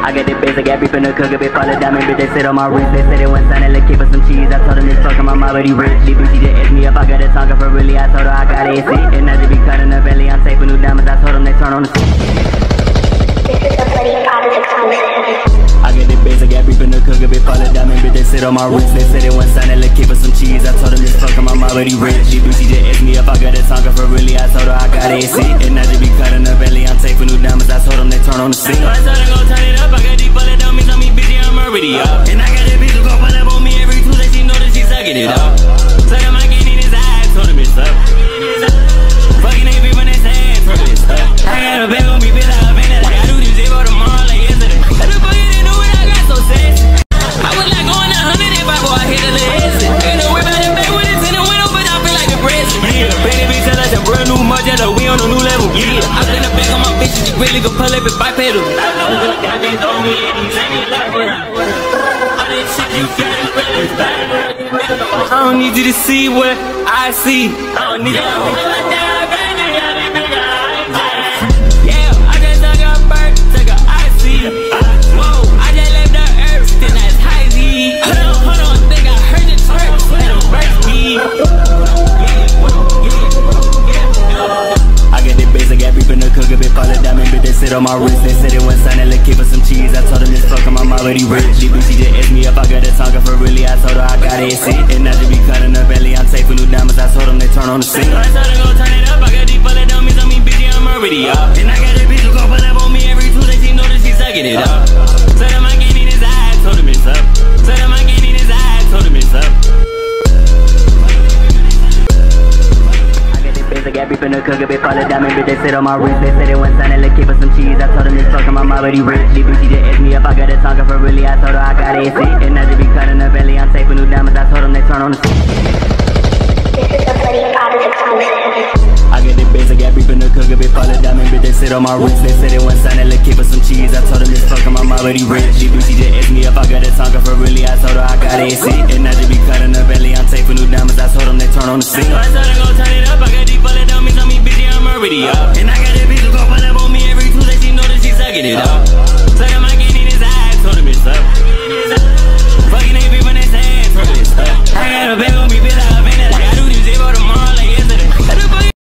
I got the basic, got beef in the cooker, bit full of diamond, bitch, they sit on my wrist. They said they want sign, let's keep us some cheese. I told them this fuck, I'm already rich. These bitches just asked me if I got a tongue for really. I told her I got AC, and I just be cutting the belly. I'm safe with new diamonds. I told them they turn on the seat. This is the Bloody Products exclusive. I got the basic, got beef in the cooker, bit full of diamond, bitch, they sit on my wrist. They said they want sign, let's keep us some cheese. I told them this fuck, I'm already rich. These bitches just asked me if I got a tongue for really. I told her I got AC, and I just be cutting the belly. I'm safe with new diamonds. I told them they turn on the seat. I told them go turn it up. I got these bullet dummies on me, bitch, I'm already up. And I got that bitch who gon' pull up on me every Tuesday. She know that she sucking it up. Sucking my kid in his eyes, told him it's up. Fucking ain't people that say, told him it's up. I got a bag on me, bitch, I been like I do this zero tomorrow like yesterday. I do fucking didn't know what I got so sexy. I was like going 100 if I go, I hit a little exit. Ain't no way about it, back with it in the window, but I feel like the president. Yeah, baby, bitch, tell us a brand new Margiela, we on a new level. Yeah, I been the back on my bitch, she really go pull up and bipedal. I don't need you to see what I see. I don't need you. Yeah, I just took a bird, took a icy. Whoa, I just left the earth, then that's high Z. Hold on, think I heard the twerk, let them burst me. I got the basic, got beef in the cooker, bit full of diamond, bitch, they sit on my wrist. They said they want sign, let's keep us some cheese. I told them this fuck, I'm already rich. These bitches just asked me if I got a tongue for really. I told her I got AC, and I just be cutting the belly. I'm safe with new diamonds. I told them they turn on the scene. I told them go turn it up. I got these bullet dummies on me, bitch, I'm already up. And I got that bitch who gon' pull up on me every Tuesday. She know that she sucking it up. Said him I can't in his eyes, told him it's up. Said him I can't in his eyes, told him it's up. I got beef in the cooker, bit full of diamond, bitch, they sit on my wrist. They said they want sign, let's keep us some cheese. I told them this fuck, I'm already rich. These bitches just asked me if I got a tongue for really. I told her I got AC, and I just be cutting the belly. I'm safe with new diamonds. I told them they turn on the seat. This is the Bloody Products exclusive. I got the basic, got beef in the cooker, bit full of diamond, bitch, they sit on my wrist. They said they want sign, let's keep us some cheese. I told them this fuck, I'm already rich. These bitches just asked me if I got a tongue for really. I told her I got AC, and I just be cutting the belly. I'm safe with new diamonds. I told them they turn on the scene. I told them go turn it up. I got these bullet dummies on me, bitch, I'm already up. And I got that bitch who gon' pull up on me every Tuesday. She know that she sucking it up.